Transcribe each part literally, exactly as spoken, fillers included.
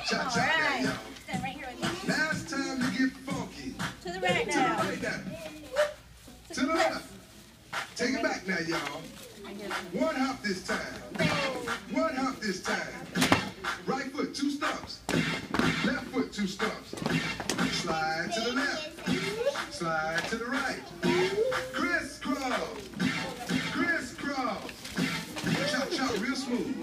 Cha cha now, y'all. Stand right here with me. Now it's time to get funky. To the right To the now. right now. To the left. Take it back now, y'all. One hop this time. One hop this time. Right foot, two stumps. Left foot, two stumps. Slide to the left. Slide to the right. Crisscross. Crisscross. Chop, chop, real smooth.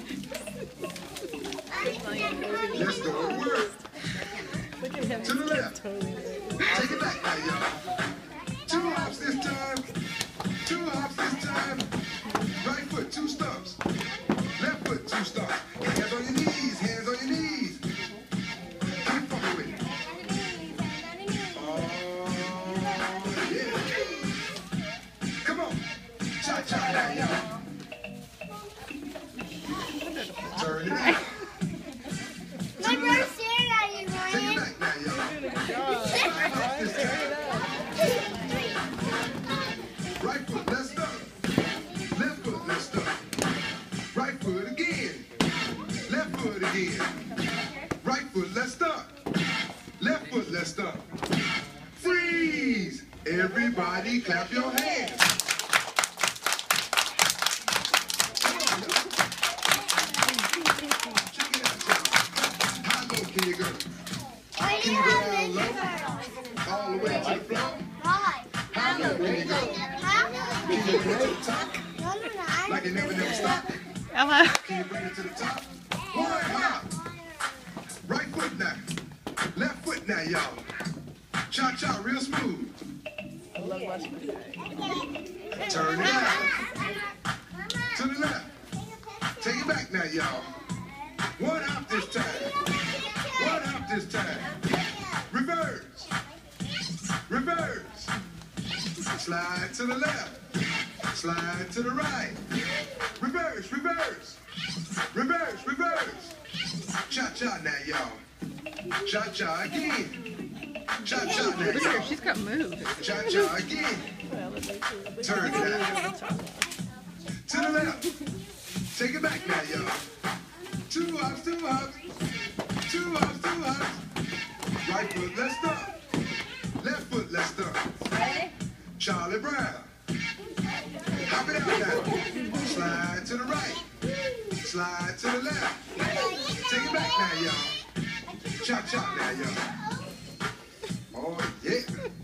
Let's go to work. To the left. Take it back now, y'all. Two hops this time. Two hops this time. Right foot, two stumps. Left foot, two stumps. Hands on your knees. Hands on your knees. Keep fucking with it. Oh, yeah. Come on. Cha-cha now, y'all. Turn it out. My brother stared at you, Take it Ryan. back now, y'all. Five hops this time. Right foot, let's stop. Left foot, let's stop. Right foot again. Left foot again. Right foot, let's stop. Left foot, let's stop. Freeze! Everybody clap your hands. Come on, y'all. Check it out, y'all. How low can you go? Why do Can you you go have down this? low? All the way to the floor? Why? How low can you go? Huh? Can you bring it to the top? No, no, no. Like it never, never stopped? Hello. Can you bring it to the top? One hop. Right foot now. Left foot now, y'all. Cha-cha, real smooth. Turn it out. To the left. Take it back now, y'all. One hop this time. One hop this time. Reverse. Reverse. Slide to the left. Slide to the right. Reverse, reverse. Reverse, reverse. Cha-cha now, y'all. Cha-cha again. Cha-cha now, Look at her. y'all. She's got moves. Cha-cha again. Turn it out. To the left. Take it back now, y'all. Two hops, two hops. Two hops, two hops. Right foot, let's stop. Left foot, let's stop. Charlie Brown. Hop it out now. Slide to the right. Slide to the left. Take it back now, y'all. Cha-cha now, y'all. Oh, yeah.